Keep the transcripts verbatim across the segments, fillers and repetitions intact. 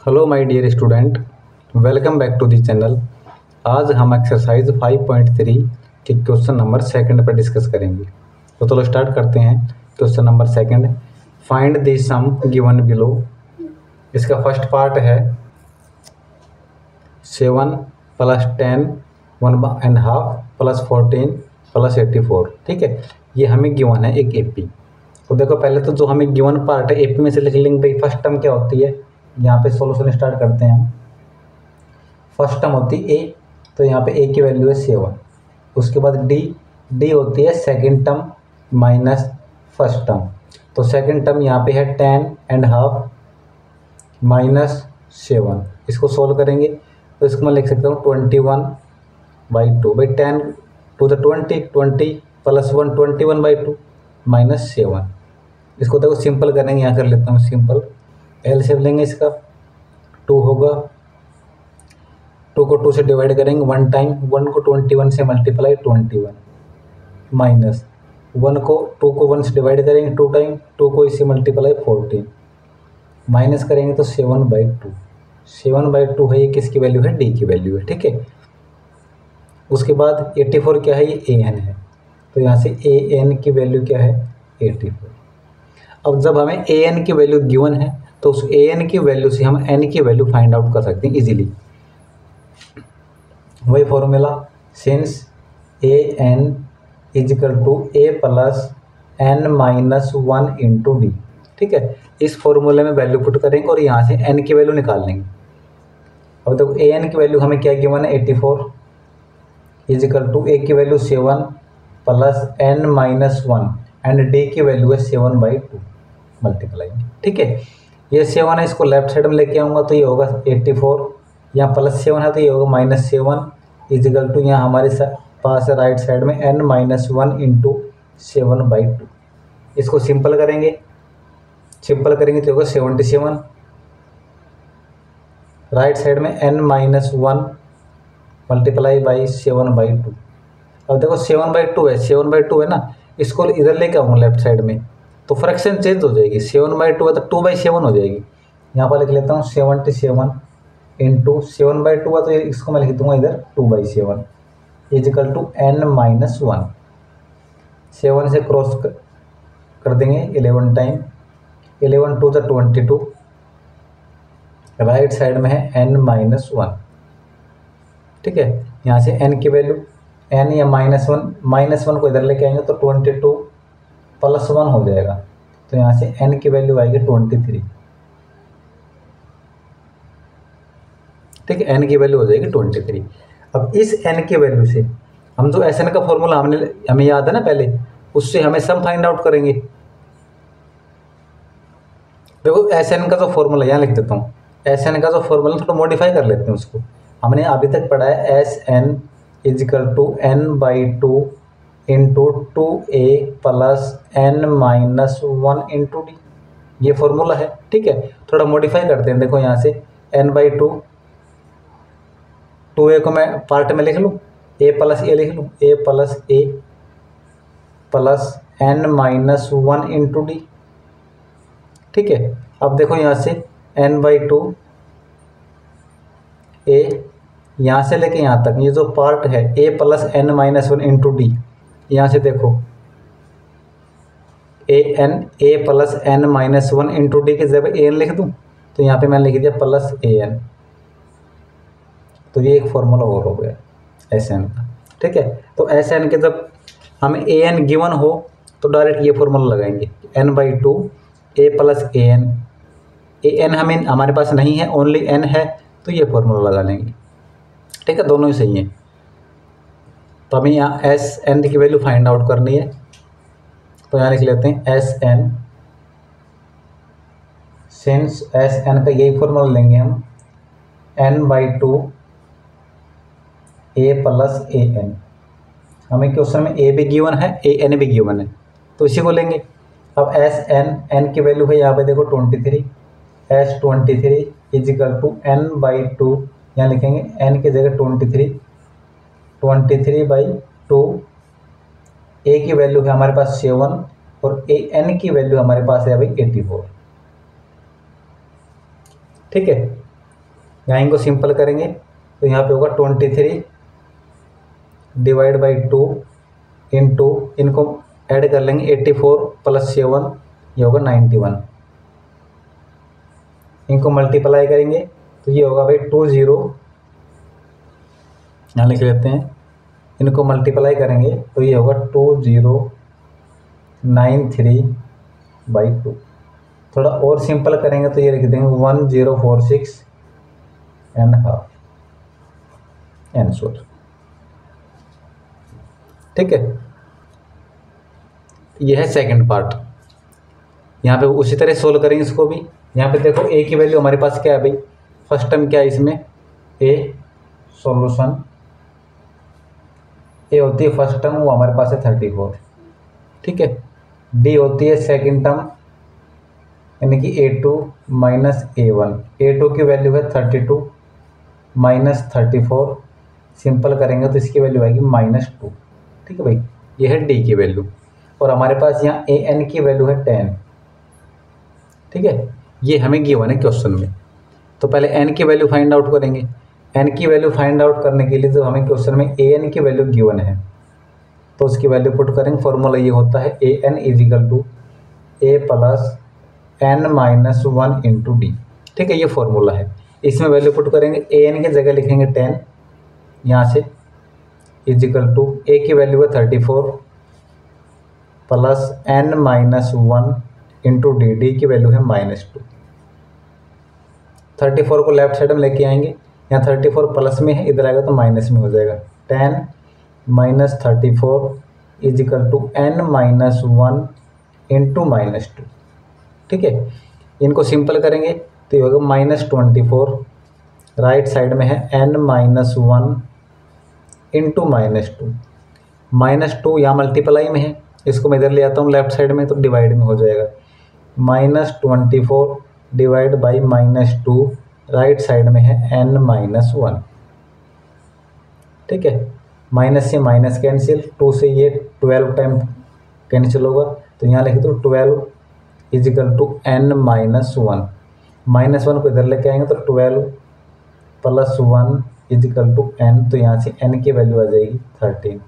Hello my dear student, welcome back to the channel. आज हम exercise five point three के question number second पर discuss करेंगे। तो चलो स्टार्ट करते हैं। Question number second, find the sum given below. इसका फर्स्ट पार्ट है seven plus ten one and half plus fourteen plus eighty four. ठीक है, ये हमें गिवन है एक एपी। तो देखो पहले तो जो हमें गिवन पार्ट है एपी में से लिख लेंगे भाई फर्स्ट टर्म क्या होती है। यहाँ पे सॉल्यूशन स्टार्ट करते हैं हम। फर्स्ट टर्म होती है ए, तो यहाँ पे ए की वैल्यू है सेवन। उसके बाद डी डी होती है second term minus first term. तो सेकंड टर्म यहाँ पे है ten and half minus seven. इसको सोल्व करेंगे तो इसको मैं लिख सकता हूँ ट्वेंटी वन बाई टू। भाई ten two the twenty, twenty plus one twenty one by two minus seven. इसको देखो सिंपल करेंगे, यहाँ कर लेता हूँ सिंपल। एलसीएम लेंगे इसका, टू होगा, टू को टू से डिवाइड करेंगे वन टाइम, वन को ट्वेंटी वन से multiply twenty one minus one को टू को वन से डिवाइड करेंगे टू टाइम, टू को इससे मल्टीप्लाई फोर्टीन माइनस करेंगे तो seven by two. Seven by two है ये किसकी वैल्यू है, डी की वैल्यू है। ठीक है, उसके बाद एट्टी फोर क्या है, ये ए एन है। तो यहाँ से ए एन की वैल्यू क्या है, एट्टी फोर। अब जब हमें ए एन की वैल्यू गिवन है तो उस ए एन की वैल्यू से हम एन की वैल्यू फाइंड आउट कर सकते हैं इजीली। वही formula, since A N equal to A plus N minus one into D. ठीक है, इस फॉर्मूले में वैल्यू पुट करेंगे और यहाँ से एन की वैल्यू निकाल लेंगे। अब देखो ए एन की वैल्यू हमें क्या गिवन है, eighty four equal to A की value seven plus N minus one and D की वैल्यू है सेवन बाई टू मल्टीप्लाई। ठीक है, ये सेवन है, इसको लेफ्ट साइड में लेके आऊँगा तो ये होगा एट्टी फोर, यहाँ प्लस सेवन है तो ये होगा माइनस सेवन इजिकल टू यहाँ हमारे पास है राइट साइड में N minus one into seven by two. इसको सिंपल करेंगे, सिंपल करेंगे तो होगा सेवेंटी सेवन, राइट साइड में N minus one multiply by seven by two. अब देखो सेवन बाई टू है, सेवन बाई टू है ना, इसको इधर लेके आऊँगा लेफ्ट साइड में तो फ्रैक्शन चेंज हो जाएगी। सेवन बाई टू है तो टू बाई सेवन हो जाएगी। यहाँ पर लिख लेता हूँ seventy seven into seven by two है तो इसको मैं लिख दूंगा इधर two by seven equal to N minus one. Seven से क्रॉस कर, कर देंगे eleven time, eleven two the twenty two, right side में है एन माइनस वन। ठीक है, यहाँ से एन की वैल्यू एन या माइनस वन, माइनस वन को इधर लेके आएंगे तो ट्वेंटी टू प्लस वन हो जाएगा। तो यहाँ से एन की वैल्यू आएगी ट्वेंटी थ्री। ठीक है, एन की वैल्यू हो जाएगी ट्वेंटी थ्री। अब इस एन की वैल्यू से हम जो एस एन का फॉर्मूला हमने हमें याद है ना पहले, उससे हमें सम फाइंड आउट करेंगे। देखो एस एन का जो फॉर्मूला यहाँ लिख देता हूँ, एस एन का जो फॉर्मूला थोड़ा मॉडिफाई कर लेते हैं उसको। हमने अभी तक पढ़ा है S N equal to N by two into two A plus N minus one into D, ये फॉर्मूला है। ठीक है, थोड़ा मॉडिफाई करते हैं। देखो यहाँ से N by two, two A को मैं पार्ट में लिख लूँ, ए प्लस ए लिख लूँ, A plus A plus N minus one into D. ठीक है, अब देखो यहाँ से एन बाई टू ए, यहाँ से लेके यहाँ तक ये जो पार्ट है A plus N minus one into D, यहाँ से देखो A N A plus N minus one into D के जब ए एन लिख दूँ तो यहाँ पे मैंने लिख दिया प्लस ए एन। तो ये एक फॉर्मूला और हो गया एस एन का। ठीक है, तो एस एन के जब हमें ए एन गिवन हो तो डायरेक्ट ये फॉर्मूला लगाएंगे, N by two A plus A N. A N हमें हमारे पास नहीं है, ओनली एन है, तो ये फॉर्मूला लगा लेंगे। ठीक है, दोनों ही सही है। तो हमें यहाँ एस एन की वैल्यू फाइंड आउट करनी है, तो यहाँ लिख लेते हैं S N, since S N का यही फॉर्मूला लेंगे हम, N by two A plus A N. हमें क्वेश्चन में ए भी गिवन है, ए एन भी गिवन है, तो इसी को लेंगे। अब एस एन, एन की वैल्यू है यहाँ पे देखो twenty three, S twenty three equal to N by two, यहाँ लिखेंगे एन की जगह twenty three, twenty three by two, A की वैल्यू है हमारे पास सेवन और ए एन की वैल्यू हमारे पास है भाई एट्टी फोर। ठीक है, यहाँ इनको सिंपल करेंगे तो यहाँ पे होगा twenty three divide by two into, इनको ऐड कर लेंगे एट्टी फोर प्लस सेवन, ये होगा नाइन्टी वन। इनको मल्टीप्लाई करेंगे तो ये होगा भाई टू ज़ीरो, यहाँ लिख लेते हैं, इनको मल्टीप्लाई करेंगे तो ये होगा two zero nine three by two. थोड़ा और सिंपल करेंगे तो ये लिख देंगे one zero four six and half answer. ठीक है, ये है सेकंड पार्ट। यहाँ पे उसी तरह सोल्व करेंगे इसको भी। यहाँ पे देखो ए की वैल्यू हमारे पास क्या है भाई, फर्स्ट टर्म क्या है इसमें, ए सॉल्यूशन, ए होती है फर्स्ट टर्म, वो हमारे पास है थर्टी फोर। ठीक है, डी होती है सेकंड टर्म यानी कि A two minus A one, A two की वैल्यू है thirty two minus thirty four, simple करेंगे तो इसकी वैल्यू आएगी माइनस टू। ठीक है भाई, ये है डी की वैल्यू। और हमारे पास यहाँ ए एन की वैल्यू है टेन। ठीक है, ये हमें गिवन है क्वेश्चन में। तो पहले एन की वैल्यू फाइंड आउट करेंगे। एन की वैल्यू फाइंड आउट करने के लिए तो हमें क्वेश्चन में ए एन की वैल्यू गिवन है, तो उसकी वैल्यू पुट करेंगे। फॉर्मूला ये होता है A N equal to A plus N minus one into D. ठीक है, ये फॉर्मूला है। इसमें वैल्यू पुट करेंगे, ए एन की जगह लिखेंगे टेन यहाँ से, इजिकल टू ए की वैल्यू है thirty four plus N minus one into D, D की वैल्यू है माइनस टू। थर्टी फोर को लेफ्ट साइड में लेके आएंगे, यहाँ थर्टी फोर प्लस में है, इधर आएगा तो माइनस में हो जाएगा। Ten minus thirty four equal to N minus one into minus two. ठीक है, इनको सिंपल करेंगे तो ये होगा minus twenty four, right side में है N minus one into minus two. Minus two यहाँ मल्टीप्लाई में है, इसको मैं इधर ले आता हूँ लेफ्ट साइड में तो डिवाइड में हो जाएगा। Minus twenty four divide by minus two, right side में है एन माइनस वन। ठीक है, माइनस से माइनस कैंसिल, टू से ये ट्वेल्व टाइम कैंसिल होगा, तो यहाँ लिख दो twelve equal to N minus one. Minus one को इधर लेके आएंगे तो twelve plus one equal to N, तो यहाँ से एन की वैल्यू आ जाएगी थर्टीन।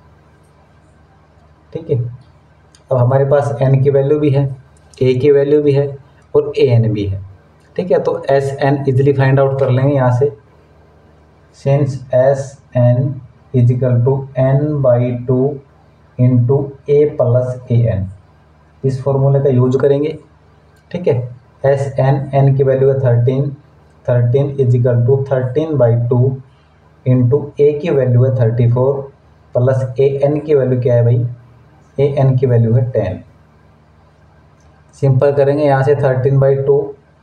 ठीक है, अब हमारे पास एन की वैल्यू भी है, ए की वैल्यू भी है और ए एन भी है। ठीक है, तो S N easily find out कर लेंगे यहाँ से। Since S N equal to N by two into A plus A N, इस फॉर्मूले का यूज करेंगे। ठीक है, एस एन, एन की वैल्यू है thirteen, thirteen equal to thirteen by two into A की वैल्यू है thirty four plus A N की वैल्यू क्या है भाई, ए एन की वैल्यू है टेन। सिंपल करेंगे यहाँ से thirteen by two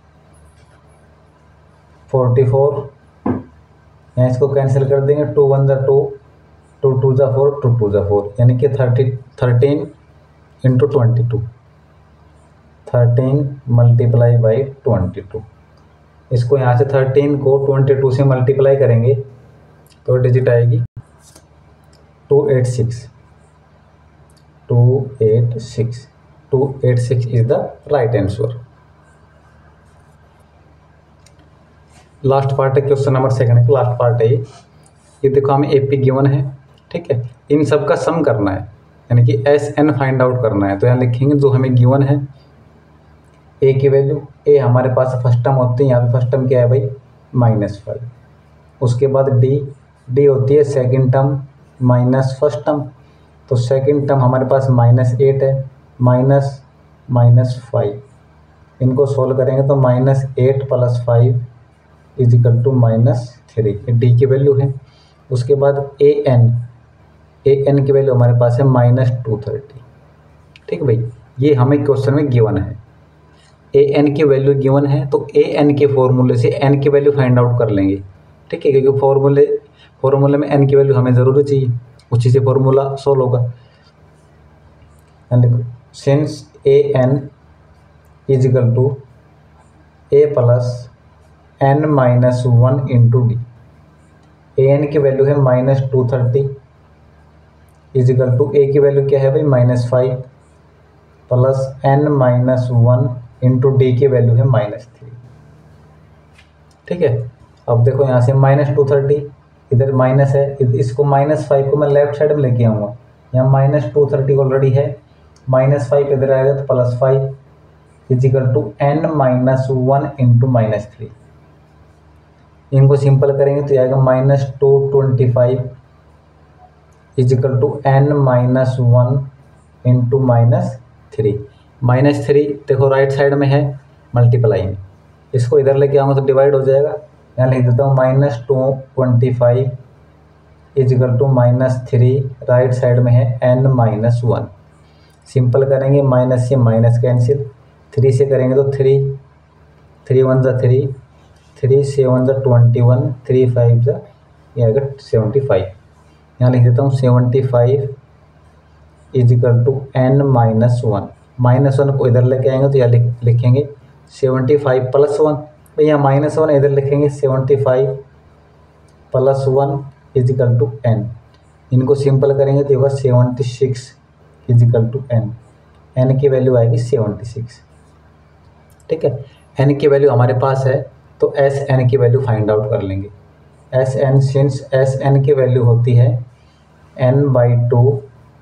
forty four, यहाँ इसको कैंसिल कर देंगे, टू वन ज़ा टू, टू टू ज़ा फोर, टू टू ज़ा फोर, यानी कि thirty thirteen into twenty two, thirteen multiply by twenty two. इसको यहाँ से थर्टीन को ट्वेंटी टू से मल्टीप्लाई करेंगे तो डिजिट आएगी two eight six, two eight six, two eight six is the right answer. Last part है क्वेश्चन नंबर सेकंड का, लास्ट पार्ट है ये। ये देखो हमें एपी गिवन है। ठीक है, इन सब का सम करना है, यानी कि एस एन फाइंड आउट करना है। तो यहाँ लिखेंगे जो हमें गिवन है, ए की वैल्यू, ए हमारे पास फर्स्ट टर्म होती है, यहाँ पे फर्स्ट टर्म क्या है भाई, माइनस फाइव। उसके बाद डी, डी होती है second term minus first term, तो सेकंड टर्म हमारे पास माइनस एट है, माइनस माइनस फाइव। इनको सोल्व करेंगे तो minus eight plus five equal to minus three, D की वैल्यू है। उसके बाद ए एन, ए एन की वैल्यू हमारे पास है माइनस टू थर्टी। ठीक है भाई, ये हमें क्वेश्चन में गिवन है। ए एन की वैल्यू गिवन है तो ए एन के फॉर्मूले से एन की वैल्यू फाइंड आउट कर लेंगे। ठीक है, क्योंकि फॉर्मूले फॉर्मूले में एन की वैल्यू हमें ज़रूर चाहिए, उसी से फॉर्मूला सोल्व होगा। Since A N equal to A plus N minus one into D, A N की वैल्यू है minus two thirty equal to A की वैल्यू क्या है भाई, minus five plus N minus one into D की value है minus three. ठीक है, अब देखो यहाँ से माइनस टू थर्टी, इधर माइनस है, इसको माइनस फाइव को मैं लेफ्ट साइड में लेके आऊँगा, यहाँ माइनस टू थर्टी ऑलरेडी है, माइनस फाइव इधर आएगा तो plus five equal to N minus one into minus three. इनको सिंपल करेंगे तो आएगा minus two twenty five equal to N minus one into minus three. Minus three देखो right side में है मल्टीप्लाई में, इसको इधर लेके आऊँगा तो डिवाइड हो जाएगा, यहाँ लिख देता हूँ minus two twenty five equal to minus three, right side में है एन माइनस वन। सिंपल करेंगे माइनस से माइनस कैंसिल, थ्री से करेंगे तो थ्री, थ्री वन ज़ा थ्री, थ्री सेवन ज़ा ट्वेंटी वन, थ्री फाइव ज़ा ये आएगा सेवेंटी फाइव। यहाँ लिख देता हूँ seventy five equal to N minus one. Minus one को इधर लेके आएंगे तो यहाँ लिख लिखेंगे सेवेंटी फाइव प्लस वन, तो यहाँ माइनस वन इधर लिखेंगे seventy five plus one equal to N. इनको सिंपल करेंगे तो होगा seventy six equal to N. N की वैल्यू आएगी सेवेंटी सिक्स। ठीक है, एन की वैल्यू हमारे पास है तो एस एन की वैल्यू फाइंड आउट कर लेंगे। S N since S N की वैल्यू होती है N by two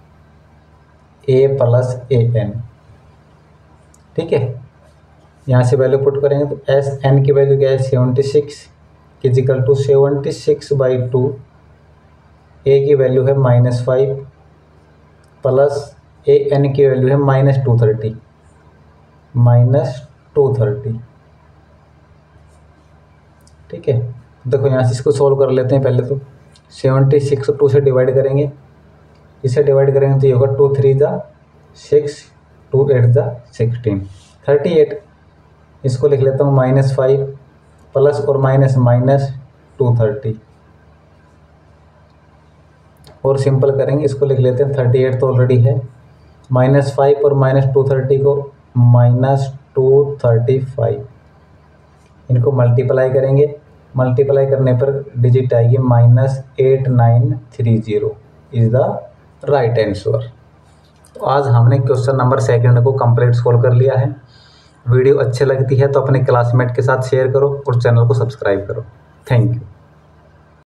A plus A N. ठीक है, यहाँ से वैल्यू पुट करेंगे तो एस एन की वैल्यू क्या है seventy six equal to seventy six by two, A की वैल्यू है minus five plus A N की वैल्यू है minus two thirty, minus two thirty. ठीक है, देखो यहाँ से इसको सोल्व कर लेते हैं। पहले तो सेवेंटी सिक्स टू से डिवाइड करेंगे, इसे डिवाइड करेंगे तो ये होगा टू थ्री ज़ा सिक्स, टू एट ज़ा सिक्सटीन, थर्टी एट। इसको लिख लेता हूँ माइनस फाइव प्लस और माइनस माइनस टू थर्टी, और सिंपल करेंगे इसको लिख लेते हैं थर्टी एट तो ऑलरेडी है, माइनस फाइव और माइनस टू थर्टी को माइनस टू थर्टी फाइव। इनको मल्टीप्लाई करेंगे, मल्टीप्लाई करने पर डिजिट आएगी minus eight nine three zero is the right answer. तो आज हमने क्वेश्चन नंबर सेकंड को कंप्लीट सोल्व कर लिया है। वीडियो अच्छी लगती है तो अपने क्लासमेट के साथ शेयर करो और चैनल को सब्सक्राइब करो। Thank you.